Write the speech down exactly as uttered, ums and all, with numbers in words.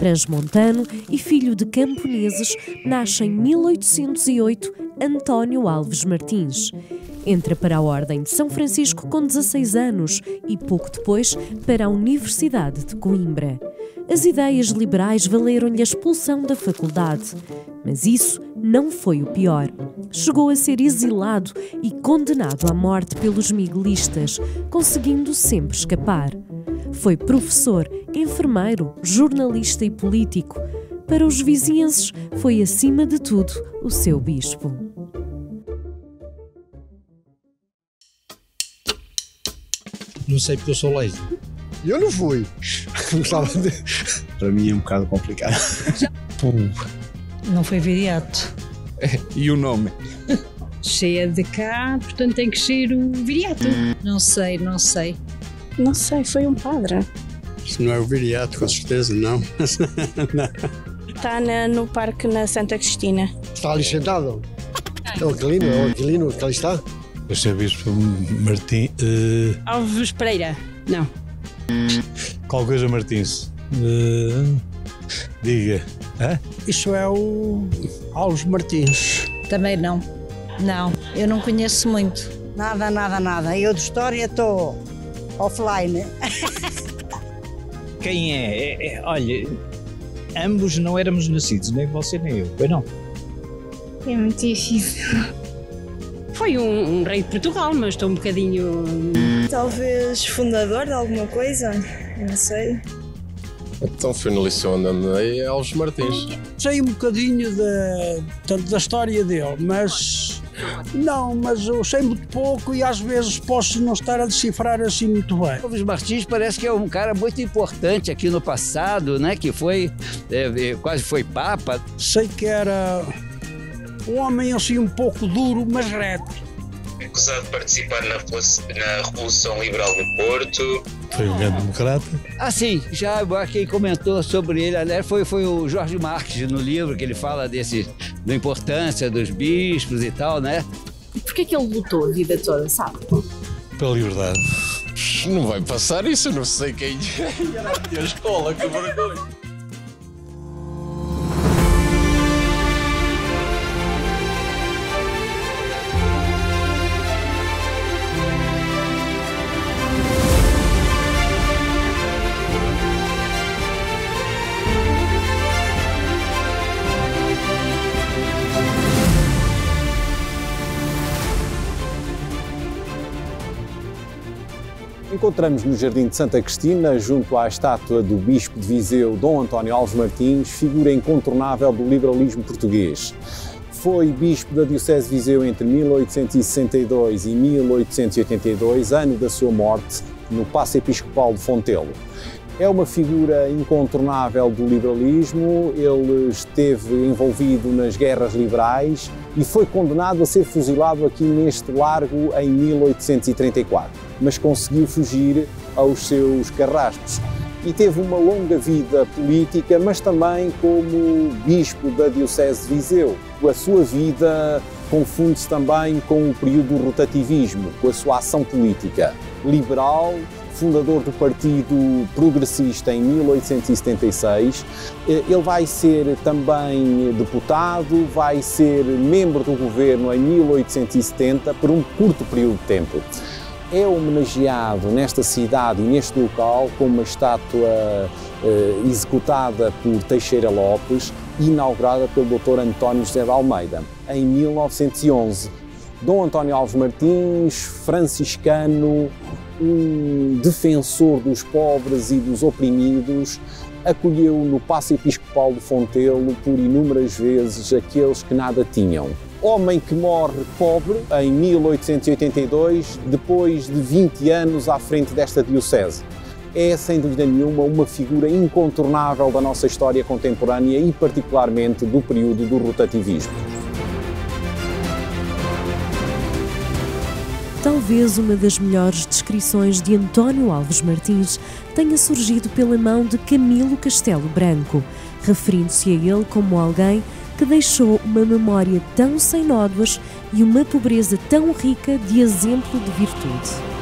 Transmontano e filho de camponeses, nasce em mil oitocentos e oito António Alves Martins. Entra para a Ordem de São Francisco com dezasseis anos e, pouco depois, para a Universidade de Coimbra. As ideias liberais valeram-lhe a expulsão da faculdade. Mas isso não foi o pior. Chegou a ser exilado e condenado à morte pelos miguelistas, conseguindo sempre escapar. Foi professor, enfermeiro, jornalista e político. Para os vizienses, foi, acima de tudo, o seu bispo. Não sei porque eu sou leigo. Eu não fui. Para mim é um bocado complicado. Não foi viriato. É, e o nome? Cheia de cá, portanto tem que ser o viriato. Não sei, não sei. Não sei, foi um padre. Isso não é o viriato, com certeza, não. Está na, no parque na Santa Cristina. Está ali sentado? É o Aquilino, é o Aquilino que ali está? Eu sei bispo Martim... Uh... Alves Pereira, não. Qual coisa Martins? Uh... Diga. Hã? Isso é o Alves Martins. Também não. Não, eu não conheço muito. Nada, nada, nada. Eu de história estou offline. Quem é? é, é olha, ambos não éramos nascidos, nem você nem eu, pois não? É muito difícil. Foi um, um rei de Portugal, mas estou um bocadinho... Talvez fundador de alguma coisa, não sei. Então foi no liceu onde andei, é Alves Martins. Sei um bocadinho da, da história dele, mas... Não, mas eu sei muito pouco e às vezes posso não estar a decifrar assim muito bem. Alves Martins parece que é um cara muito importante aqui no passado, né? Que foi, é, quase foi papa. Sei que era um homem assim um pouco duro, mas reto. Acusado de participar na, na Revolução Liberal do Porto. Foi um grande democrata. Ah, sim, já quem comentou sobre ele, né, foi, foi o Jorge Marques, no livro que ele fala desse, da importância dos bispos e tal, né? E por que é que ele lutou a vida toda, sabe? Pela liberdade. Não vai passar isso, eu não sei quem era a minha escola, que vergonha. Encontramos no Jardim de Santa Cristina, junto à estátua do Bispo de Viseu, Dom António Alves Martins, figura incontornável do liberalismo português. Foi Bispo da Diocese de Viseu entre mil oitocentos e sessenta e dois e mil oitocentos e oitenta e dois, ano da sua morte, no Paço Episcopal de Fontelo. É uma figura incontornável do liberalismo, ele esteve envolvido nas guerras liberais e foi condenado a ser fuzilado aqui neste largo em mil oitocentos e trinta e quatro, mas conseguiu fugir aos seus carrascos. E teve uma longa vida política, mas também como bispo da Diocese de Viseu. A sua vida confunde-se também com o período do rotativismo, com a sua ação política liberal, fundador do Partido Progressista em mil oitocentos e setenta e seis. Ele vai ser também deputado, vai ser membro do governo em mil oitocentos e setenta por um curto período de tempo. É homenageado nesta cidade e neste local com uma estátua eh, executada por Teixeira Lopes e inaugurada pelo doutor António José de Almeida em mil novecentos e onze. Dom António Alves Martins, franciscano, um defensor dos pobres e dos oprimidos, acolheu no Paço Episcopal de Fontelo por inúmeras vezes aqueles que nada tinham. Homem que morre pobre em mil oitocentos e oitenta e dois, depois de vinte anos à frente desta diocese. É, sem dúvida nenhuma, uma figura incontornável da nossa história contemporânea e particularmente do período do rotativismo. Talvez uma das melhores descrições de António Alves Martins tenha surgido pela mão de Camilo Castelo Branco, referindo-se a ele como alguém que deixou uma memória tão sem nódoas e uma pobreza tão rica de exemplo de virtude.